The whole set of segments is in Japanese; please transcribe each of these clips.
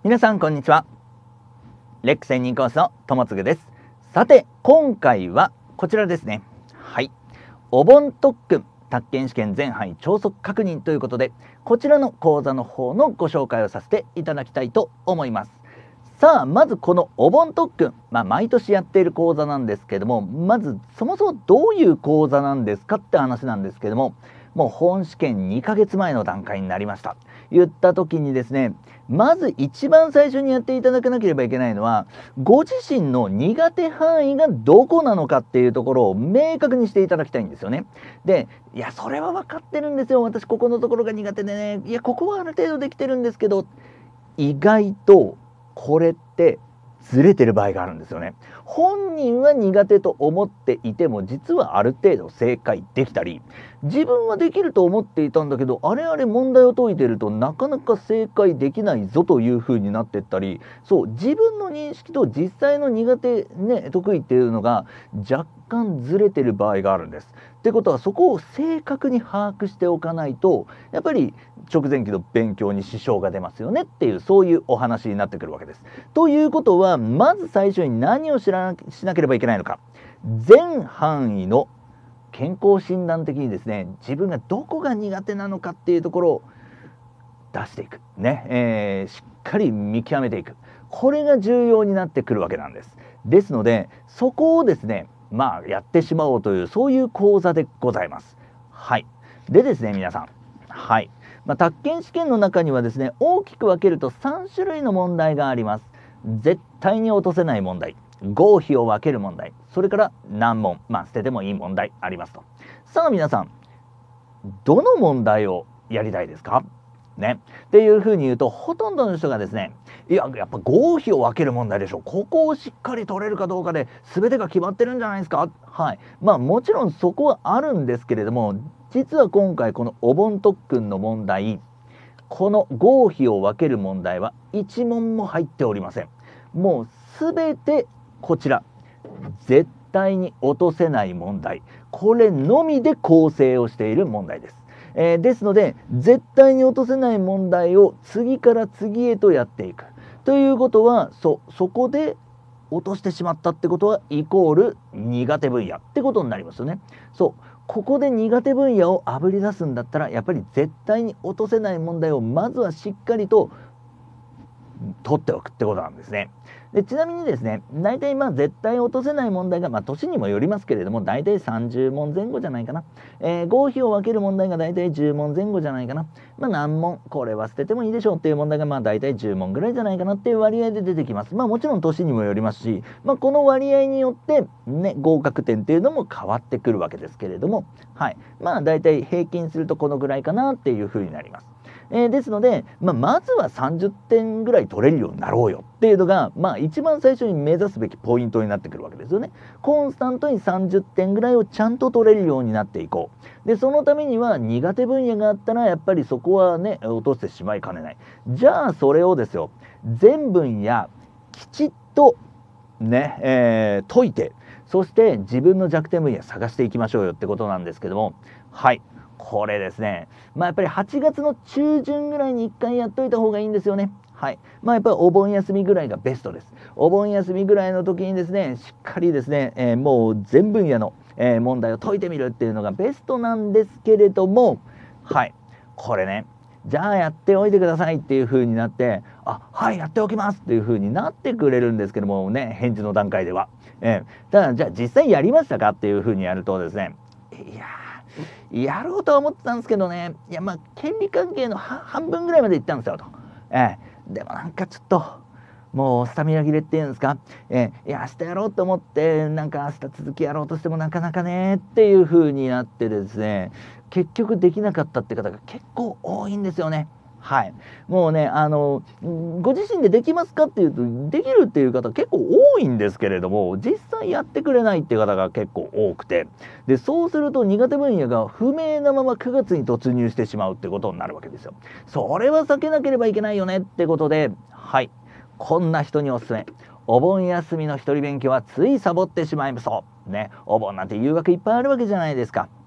皆さんこんにちは。レック専任コースの友次です。さて今回はこちらですね。はい、お盆特訓宅建試験全範囲超速確認ということで、こちらの講座の方のご紹介をさせていただきたいと思います。さあまずこのお盆特訓、毎年やっている講座なんですけども、まずそもそもどういう講座なんですかって話なんですけども、もう本試験2ヶ月前の段階になりました言った時にですね、まず一番最初にやっていただかなければいけないのは、ご自身の苦手範囲がどこなのかっていうところを明確にしていただきたいんですよね。で、いやそれは分かってるんですよ、私ここのところが苦手でね、いやここはある程度できてるんですけど、意外とこれってずれてる場合があるんですよね。本人は苦手と思っていても、実はある程度正解できたり、自分はできると思っていたんだけど、あれあれ問題を解いてるとなかなか正解できないぞという風になっていったり、そう自分の認識と実際の苦手ね得意っていうのが若干ずれてる場合があるんです。ってことはそこを正確に把握しておかないと、やっぱり直前期の勉強に支障が出ますよねっていう、そういうお話になってくるわけです。ということは、まず最初に何をしなければいけないのか、全範囲の健康診断的にですね、自分がどこが苦手なのかっていうところを出していくね、しっかり見極めていく、これが重要になってくるわけなんです。ですのでそこをですね、やってしまおうという、そういう講座でございます。はい。でですね、皆さん、はい、宅建試験の中にはですね、大きく分けると3種類の問題があります。絶対に落とせない問題、合否を分ける問題、それから難問、捨ててもいい問題ありますと。さあ皆さん、どの問題をやりたいですかね、っていうふうに言うと、ほとんどの人がですね、やっぱ合否を分ける問題でしょう、ここをしっかり取れるかどうかで全てが決まってるんじゃないですか。はい、もちろんそこはあるんですけれども、実は今回このお盆特訓の問題、この合否を分ける問題は1問も入っておりません。もう全てこちら絶対に落とせない問題、これのみで構成をしている問題です。ですので絶対に落とせない問題を次から次へとやっていくということは、そこで落としてしまったってことはイコール苦手分野ってことになりますよね。ここで苦手分野をあぶり出すんだったら、やっぱり絶対に落とせない問題をまずはしっかりと取っておくってことなんですね。でちなみにですね、大体絶対落とせない問題が、年にもよりますけれども、大体30問前後じゃないかな。合否を分ける問題が大体10問前後じゃないかな。難問、これは捨ててもいいでしょうっていう問題が大体10問ぐらいじゃないかなっていう割合で出てきます。もちろん年にもよりますし、この割合によってね、合格点っていうのも変わってくるわけですけれども、はい、大体平均するとこのぐらいかなっていうふうになります。ですので、まずは30点ぐらい取れるようになろうよっていうのが、一番最初に目指すべきポイントになってくるわけですよね。コンスタントに30点ぐらいをちゃんと取れるようになっていこう。でそのためには苦手分野があったら、やっぱりそこはね落としてしまいかねない。じゃあそれをですよ、全分野きちっとね、解いて、そして自分の弱点分野探していきましょうよってことなんですけども、はい、これですね、やっぱり8月の中旬ぐらいに1回やっといた方がいいんですよね。はい、やっぱりお盆休みぐらいがベストです。お盆休みぐらいの時にですね、しっかりですね、もう全分野の、問題を解いてみるっていうのがベストなんですけれども、はい、これね、じゃあやっておいてくださいっていう風になって、はいやっておきますっていう風になってくれるんですけどもね、返事の段階では、ただじゃあ実際やりましたかっていう風にやるとですね、やろうとは思ってたんですけどね、権利関係の半分ぐらいまでいったんですよと、でもなんかちょっともうスタミナ切れっていうんですか、明日やろうと思って明日続きやろうとしてもなかなかねっていう風になってですね、結局できなかったって方が結構多いんですよね。はい、もうね、ご自身でできますかっていうと、できるっていう方結構多いんですけれども、実際やってくれないっていう方が結構多くて、でそうすると苦手分野が不明なまま9月に突入してしまうってことになるわけですよ。それは避けなければいけないよねってことで、はい、こんな人におすすめ。お盆休みの一人勉強はついサボってしまいそうね。お盆なんて誘惑いっぱいあるわけじゃないですか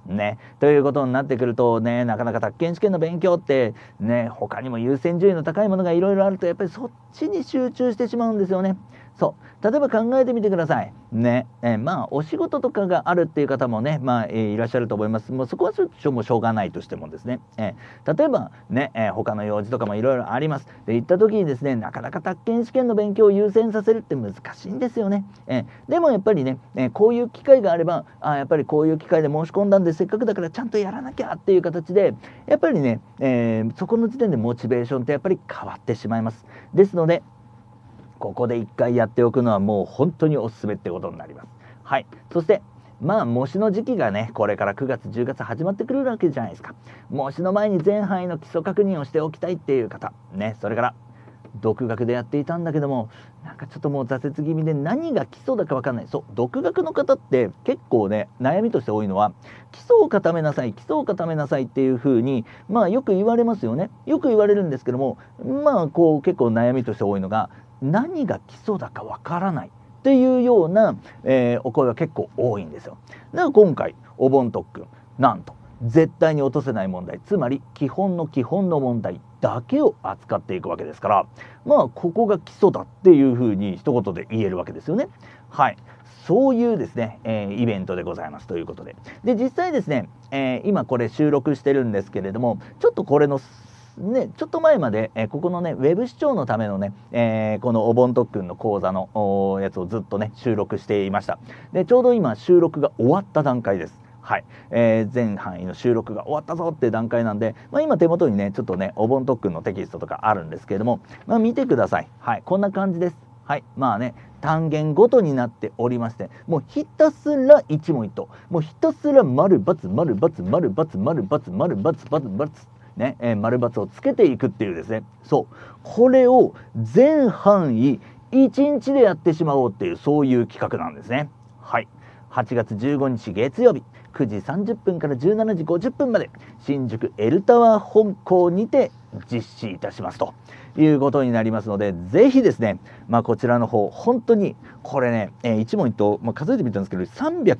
ね、ということになってくるとね、なかなか宅建試験の勉強ってね、他にも優先順位の高いものがいろいろあると、やっぱりそっちに集中してしまうんですよね。そう、例えば考えてみてくださいね。まあお仕事とかがあるっていう方もね、いらっしゃると思います。もうそこはもうしょうがないとしてもですね、例えばね、他の用事とかもいろいろあります。で行った時にですね、なかなか宅建試験の勉強を優先させるって難しいんですよね。でもやっぱりね、こういう機会があれば、やっぱりこういう機会で申し込んだんで、せっかくだからちゃんとやらなきゃっていう形で、やっぱりね、そこの時点でモチベーションってやっぱり変わってしまいます。ですのでここで一回やっておくのはもう本当におすすめってことになります。はい。そして模試の時期がね、これから9月10月始まってくるわけじゃないですか。模試の前に全範囲の基礎確認をしておきたいっていう方ね、それから独学でやっていたんだけども、なんかちょっともう挫折気味で何が基礎だか分かんない。そう、独学の方って結構ね、悩みとして多いのは、基礎を固めなさい、基礎を固めなさいっていうふうによく言われますよね。よく言われるんですけども、こう結構悩みとして多いのが、何が基礎だかわからないっていうような、お声が結構多いんですよ。だから今回お盆特訓、なんと絶対に落とせない問題、つまり基本の基本の問題だけを扱っていくわけですから、ここが基礎だっていうふうに一言で言えるわけですよね。はい、そういうですね、イベントでございますということで、実際ですね、今これ収録してるんですけれども、ちょっとこれのね、ちょっと前まで、ここのねウェブ視聴のためのね、このお盆特訓の講座のやつをずっとね収録していました。でちょうど今収録が終わった段階です。はい、全範囲の収録が終わったぞっていう段階なんで、今手元にねちょっとねお盆特訓のテキストとかあるんですけれども、見てください。はい、こんな感じです。はい、単元ごとになっておりまして、もうひたすら一問一答、もうひたすら丸×丸×丸×丸×丸××ね、丸×をつけていくっていうですね、そうこれを全範囲1日でやってしまおうっていう、そういう企画なんですね。はい、8月15日月曜日9時30分から17時50分まで新宿エルタワー本校にて実施いたしますということになりますので、ぜひですね、こちらの方本当にこれね、一問一答、数えてみたんですけど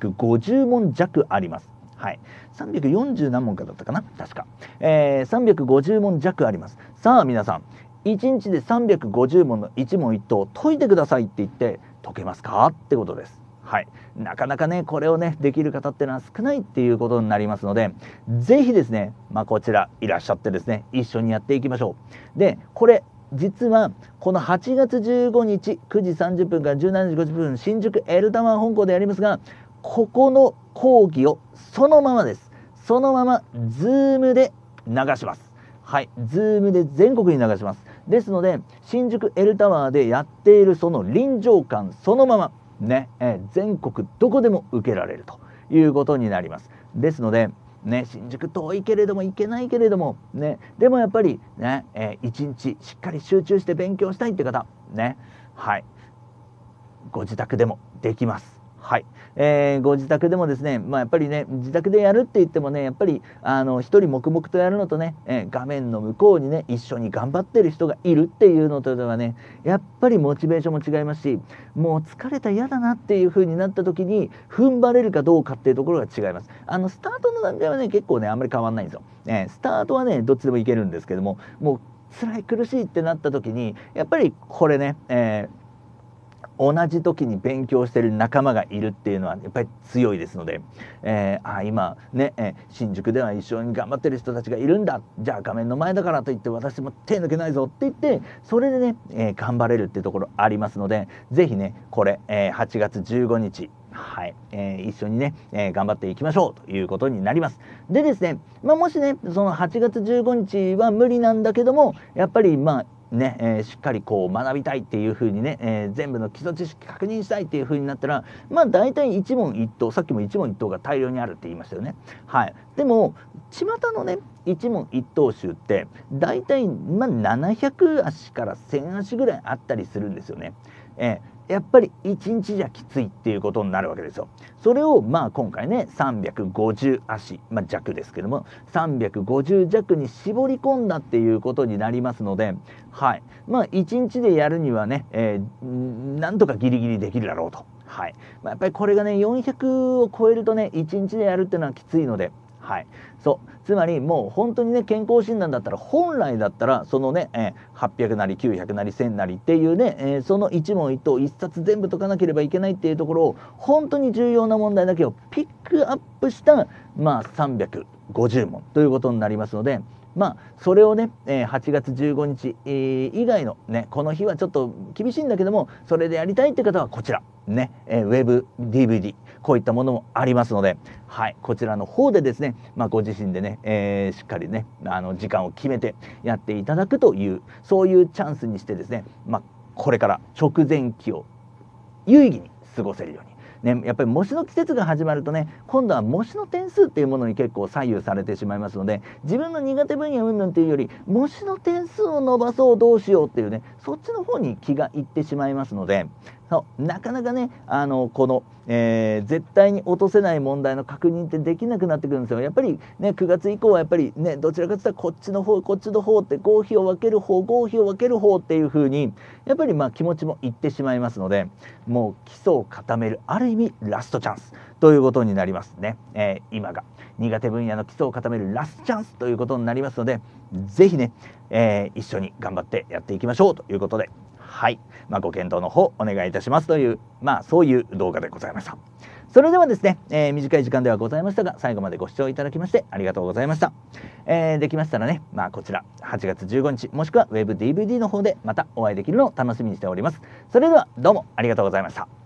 350問弱あります。はい、340何問かだったかな確か、350問弱あります。さあ皆さん、1日で350問の一問一答解いてくださいって言って解けますかってことです。はい、なかなかねこれをねできる方っていうのは少ないっていうことになりますので、ぜひですね、こちらいらっしゃってですね、一緒にやっていきましょう。でこれ実はこの8月15日9時30分から17時50分新宿エルタワー本校でやりますが、ここの講義をそのままです。そのまま Zoom で流します。はい、Zoom で全国に流します。ですので新宿エルタワーでやっているその臨場感そのままね、全国どこでも受けられるということになります。ですのでね、新宿遠いけれども行けないけれどもね、でもやっぱりね、一日しっかり集中して勉強したいって方ね、はい、ご自宅でもできます。はい、ご自宅でもですね、やっぱりね自宅でやるって言ってもね、やっぱり一人黙々とやるのとね、画面の向こうにね一緒に頑張ってる人がいるっていうのとではね、やっぱりモチベーションも違いますし、もう疲れた嫌だなっていう風になった時に踏ん張れるかどうかっていうところが違います。スタートの段階はね結構ねあんまり変わんないんですよ。スタートはねどっちでもいけるんですけども、もう辛い苦しいってなった時にやっぱりこれね、同じ時に勉強してる仲間がいるっていうのはやっぱり強いですので、今ね、新宿では一緒に頑張ってる人たちがいるんだ、じゃあ画面の前だからといって私も手抜けないぞって言って、それでね、頑張れるっていうところありますので、ぜひねこれ、8月15日はい、一緒にね、頑張っていきましょうということになります。でですね、もしねその8月15日は無理なんだけども、やっぱりね、しっかりこう学びたいっていう風にね、全部の基礎知識確認したいっていう風になったら、大体一問一答、さっきも一問一答が大量にあるって言いましたよね。はい、でも巷のね一問一答集って大体700足から1000足ぐらいあったりするんですよね。やっぱり1日じゃきついっていうことになるわけですよ。それを今回ね350足、弱ですけども350弱に絞り込んだっていうことになりますので、はい、1日でやるにはね、なんとかギリギリできるだろうと。 はい。やっぱりこれがね、400を超えるとね、1日でやるっていうのはきついので、はい。そう。つまりもう本当にね、健康診断だったら、本来だったら、そのね、800なり900なり1000なりっていうね、その一問一答、一冊全部解かなければいけないっていうところを、本当に重要な問題だけをピックアップした、350問ということになりますので、それをね、8月15日、以外のね、この日はちょっと厳しいんだけども、それでやりたいって方はこちら、ね、ウェブ DVD、こういったものもありますので、はい、こちらの方でですね、ご自身でね、しっかりね、時間を決めてやっていただくという、そういうチャンスにしてですね、これから直前期を有意義に過ごせるように。ね、やっぱり模試の季節が始まるとね、今度は模試の点数っていうものに結構左右されてしまいますので、自分の苦手分野云々っていうより、模試の点数を伸ばそう、どうしようっていうね、そっちの方に気がいってしまいますので、なかなかね、この、絶対に落とせない問題の確認ってできなくなってくるんですよ。やっぱりね、9月以降はやっぱりね、どちらかというとこっちの方、こっちの方って合否を分ける方、合否を分ける方っていう風に、やっぱり気持ちもいってしまいますので、もう基礎を固める、ある意味ラストチャンスということになりますね。今が苦手分野の基礎を固めるラストチャンスということになりますので、ぜひね、一緒に頑張ってやっていきましょうということで、はい、ご検討の方お願いいたしますという、そういう動画でございました。それではですね、短い時間ではございましたが、最後までご視聴いただきましてありがとうございました。できましたらね、こちら8月15日もしくは Web DVD の方でまたお会いできるのを楽しみにしております。それではどうもありがとうございました。